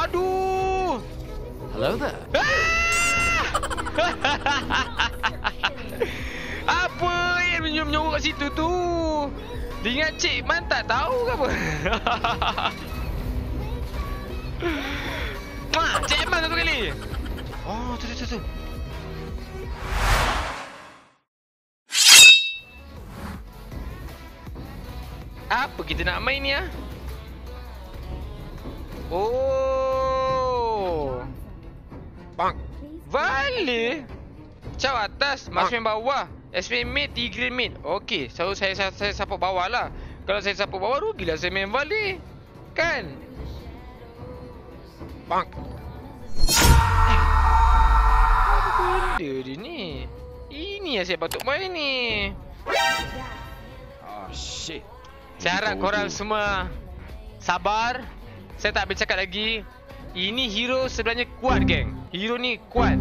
Aduh. Hello there. Apa yang menyorok kat situ tu? Dia ingat Cik Man tak tahu ke apa? Cik Man satu kali. Oh, tu. Apa kita nak main ni ah? Oh. Bang. Vale. Caw atas, marksman bawah. SP mid, Tigreal mid. Okey, so saya support bawah lah. Kalau saya support bawah, rugilah saya main Vale. Kan? Bang. Apa benda dia ni? Ini yang saya patut main ni. Oh shit. Saya harap korang semua sabar. Saya tak boleh cakap lagi. Ini hero sebenarnya kuat, geng. Hero ni kuat.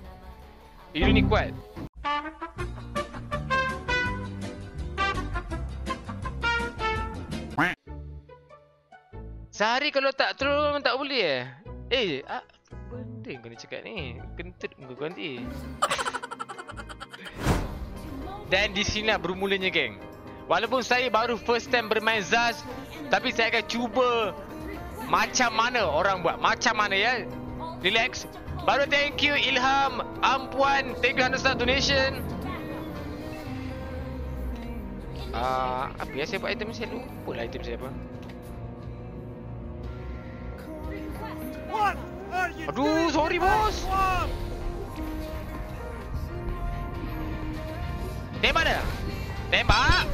Sehari kalau tak troll memang tak boleh benda kau ni cakap ni. Kentut muka kau nanti. Dan di sinilah bermulanya, geng. Walaupun saya baru first time bermain Zaz, tapi saya akan cuba macam mana orang buat. Macam mana ya. Relax. Baru thank you Ilham, Ampuan, thank you 100 donation. Apa ya saya buat item saya lupa lah item saya apa. Aduh, sorry bos. Tembak dah. Tembak.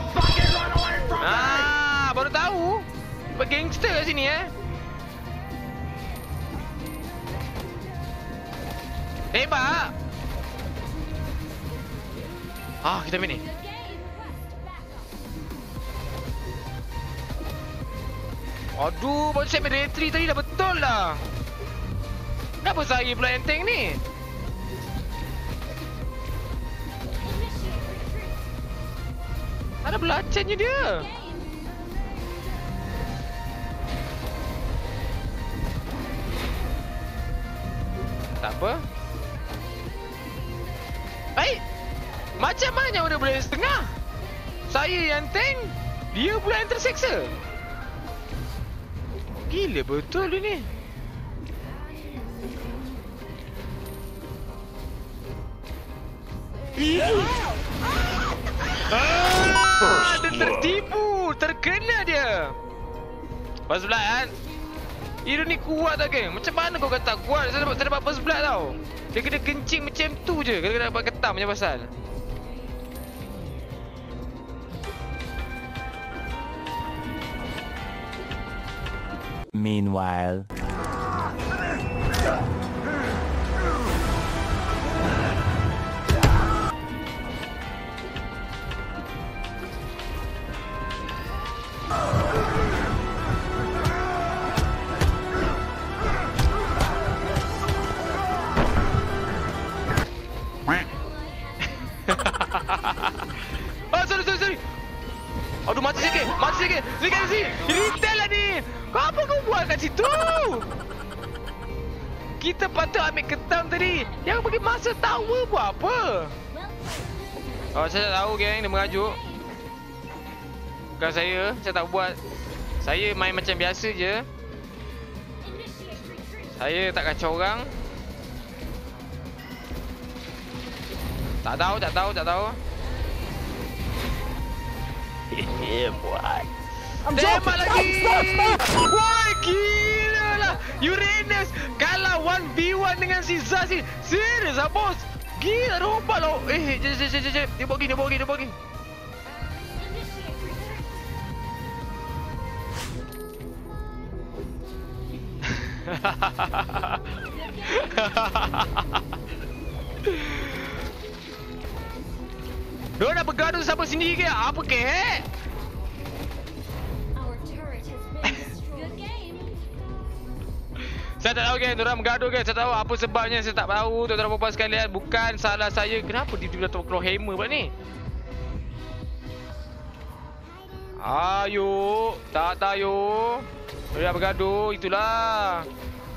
Baru tahu. Gangster kat sini Tembak. Kita main ni. Aduh, baru saya main retreat tadi dah betul lah. Kenapa saya pula yang tank ni? Ada belacannya dia. Tak apa. Macam mana yang boleh setengah? Saya yang tank, dia pula yang terseksa. Gila betul dia ni. Dia tertipu, terkena dia. First blood kan? Hero ni kuat tak, geng? Macam mana kau kata kuat? Saya dapat first blood tau. Dia kena kencing macam tu je. Kena dapat ketam macam pasal. Meanwhile. Sorry. Aduh, mati sikit. Sikit sini. Retail lah ni. Apa kau buat kat situ? Kita patut ambil ketam tadi. Yang bagi masa tower buat apa? Saya tak tahu, geng. Dia merajuk. Bukan saya tak buat. Saya main macam biasa je. Saya tak kacau orang. Tak tahu. Boy. Tembak lagi. Wah, gila lah. Uranus kalah 1v1 dengan si Zaz ni. Serius lah, bos. Gila, rompak lah. Jep. Dia buat gini. Dia nak bergaduh siapa sendiri ke? Apa kek? Saya tak tahu, kan, diorang bergaduh, kan. Saya tahu apa sebabnya, saya tak tahu. Tuan-tuan dan puan sekalian, bukan salah saya. Kenapa dia tiba-tiba keluar hammer pula ni? Ayo, tak tahu. Dia bergaduh, itulah.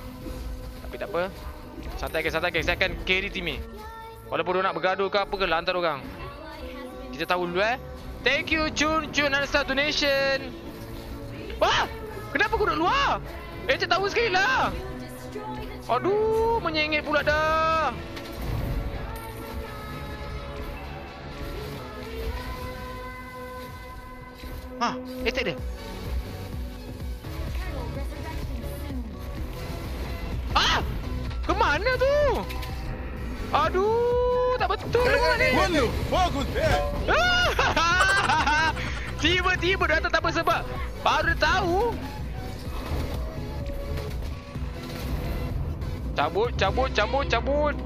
Tapi tak apa. Santai guys. Saya akan carry team ni. Walaupun dia nak bergaduh ke apa ke, lantar orang. Kita tahu dulu Thank you Chun Understar donation. Wah! Kenapa aku duduk luar? Cik tahu sekali lah. Aduh, menyengit pula dah. Tak dia. Kemana tu? Aduh, tak betul orang ni. What the fuck was that? Tiba-tiba datang tak apa sebab. Baru dia tahu. Cabut.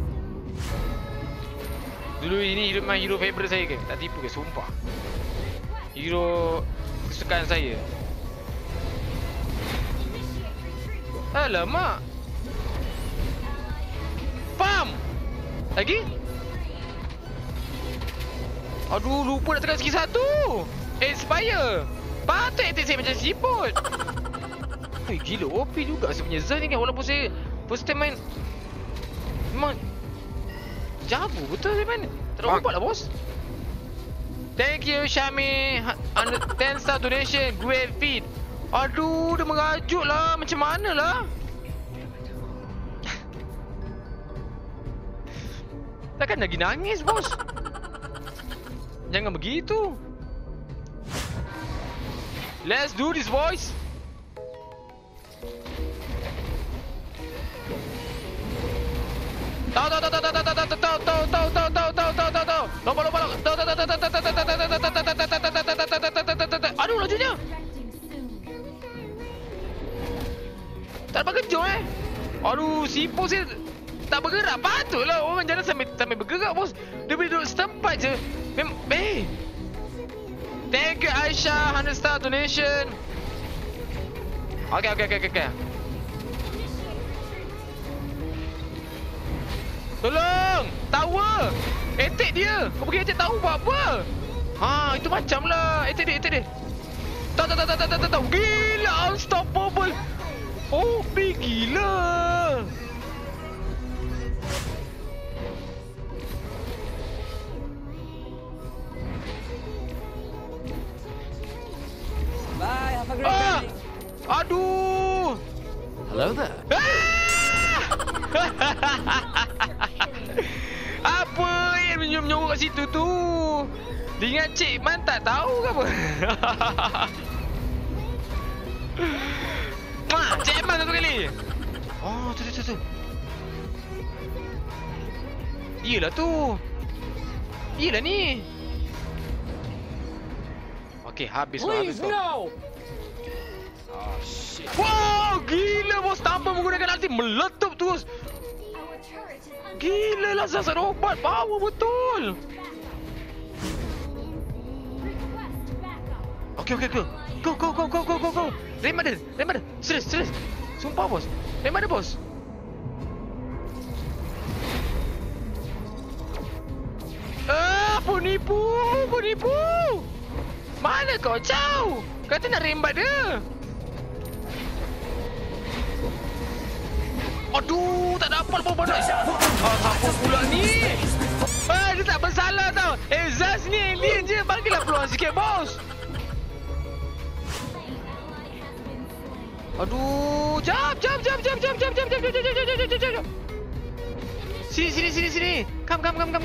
Dulu ini hero favorite saya ke? Tak tipu ke? Sumpah. Hero kesukaan saya. Alamak. Pam. Lagi? Aduh, lupa nak tekan skill 1. Expire. Patut attack saya macam siput. Gila OP juga sebenarnya Zan ni kan. Walaupun saya first time main, memang jago betul saya main. Tak ada umpat lah bos. Thank you Syami 10 star donation. Great feed. Aduh, dia merajuk lah. Macam mana lah. Takkan lagi nangis bos. Jangan begitu. Let's do this boys. Tahu. Aduh, lajunya. Tak dapat kejut Aduh, Sipo saya tak bergerak. Patutlah orang jalan sampai bergerak bos. Dia boleh duduk setempat je. Thank you Aisyah 100 star donation. Okay. Tolong! Tower! Attack dia! Kau pergi attack tower buat apa? Itu macam lah. Attack dia. Tahu. Gila, unstoppable. OP gila. Bye, have a great day. Aduh! Hello there. Apa yang menyorok kat situ tu? Dia ingat Cik Man tak tahu ke apa? Cik Man satu kali. Tu. Iyalah tu. Iyalah ni. Okey, habis kau. No. Oh shit. Wow, gila bos, tanpa menggunakan ulti meletup terus. Gila lah Zazat obat, power betul. Okey. Go. Rembat dia. Serius. Sumpah bos. Rembat dia bos. Penipu. Mana kau jauh? Kata nak rembat dia. Aduh, tak dapat pun pada. Apa pula ni? Dia tak bersalah tau. Zaz ni alien je. Bagilah peluang sikit, bos. Aduh, jap. Sini. Come.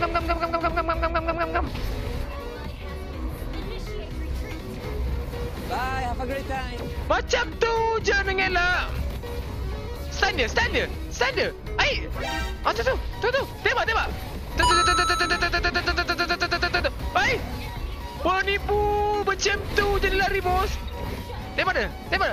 Bye, have a great time. Macam tu je mengelak. Stand dia. Ai. Tu. Tembak. Ai. Penipu macam tu jadi lari bos. Tembak dia.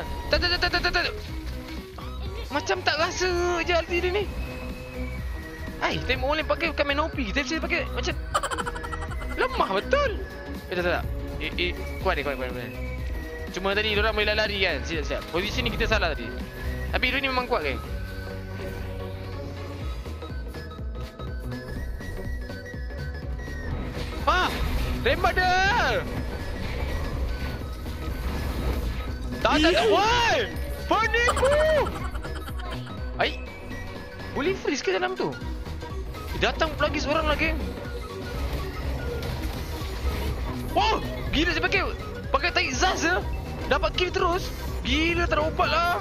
Macam tak rasa je ulti dia ni. Ai, tembak boleh pakai Kamenopi. Kita pakai macam lemah betul. Tak. Kuat dia. Cuma tadi diorang boleh lari kan. Siap. Posisi ni kita salah tadi. Tapi hero ni memang kuat kan. Rembat dia. Tak. Woi! Penipu! Ai. Boleh freeze ke dalam tu? Datang lagi seorang lagi. Wow, gila saya pakai taik Zaz je. Dapat kill terus. Gila tak ada ubat lah.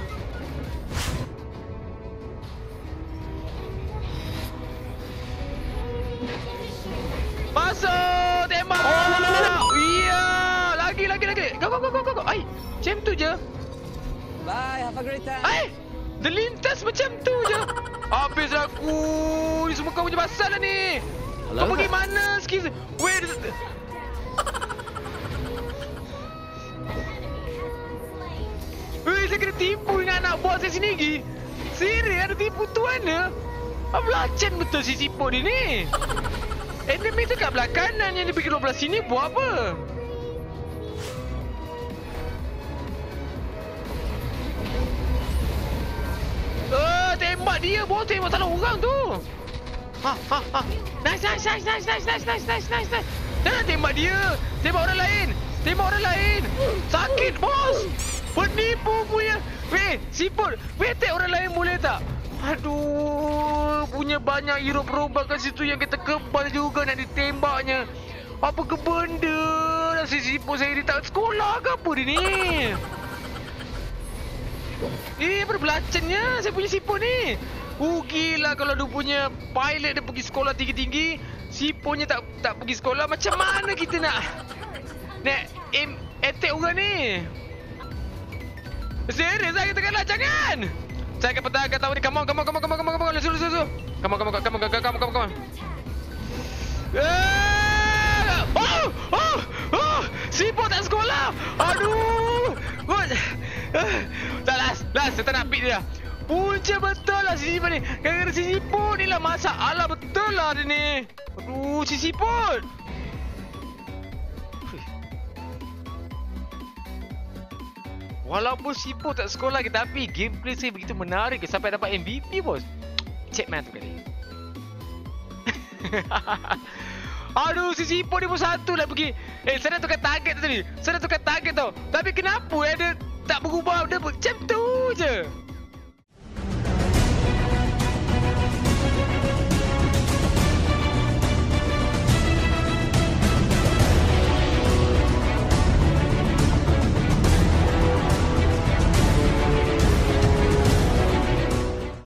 Masuk! Tembak! Iya! Lagi. Go. Ai, macam tu je. Bye, have a great time. Ai! Dia lintas macam tu je. Habis aku. Ni semua kau punya pasal lah ni. Hello Kau pergi there. mana sikit? Wait. Weh, saya kena tipu dengan anak buah saya sendiri. Serius ada tipu tu mana? Pelacen betul si siput dia ni. Enemy tu kat belah kanan yang dia pergi belah sini buat apa? Tembak dia, bos tembak salah orang tu. Ha. Nice. Jangan tembak dia. Tembak orang lain. Sakit, bos. Penipu punya. Weh, siput. Weh, orang lain boleh tak? Aduh, punya banyak hero berubah kat situ yang kita kebal juga nak ditembaknya. Apa ke benda? Si siput saya dia tak sekolah ke apa dia ni? Apa belacannya saya punya siput ni? Gila kalau dia punya pilot dia pergi sekolah tinggi-tinggi, siputnya tak pergi sekolah, macam mana kita nak aim attack orang ni? Serius saya kita kalah, jangan. Saya akan pertahankan tahu ni. Come on. Let's go. Come on. Oh, siput tak sekolah. Aduh. Last, saya tak nak pick dia. Punca betul lah si siput ni. Gara-gara si siput ni lah masalah betul lah dia ni. Aduh, si siput. Walaupun siput tak sekolah lagi, tapi gameplay saya begitu menarik sampai dapat MVP, bos. Check man tu kali. Aduh, si siput dia pun satu lah pergi. Saya dah tukar target tadi. Tapi kenapa dia tak berubah? Dia macam tu je.